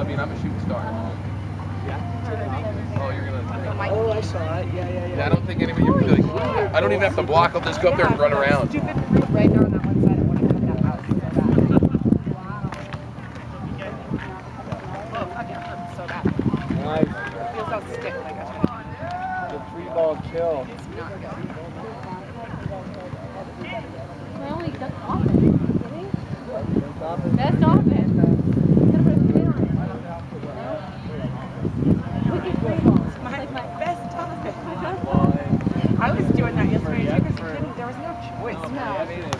mean, I'm a shooting star. Yeah. Oh, you're gonna. Oh, I saw it. Yeah. Yeah, I don't think anybody. Like, I don't even have to block. I'll just go up there and run around. Stupid right there on that one side. I want to cut that out so bad. Oh, fuck, it hurts so bad. Nice. It feels so stiff like a The 3-ball kill. It's not good. Well, only that's often. That's often. My best topic. I was doing that yesterday too because there was no choice. No.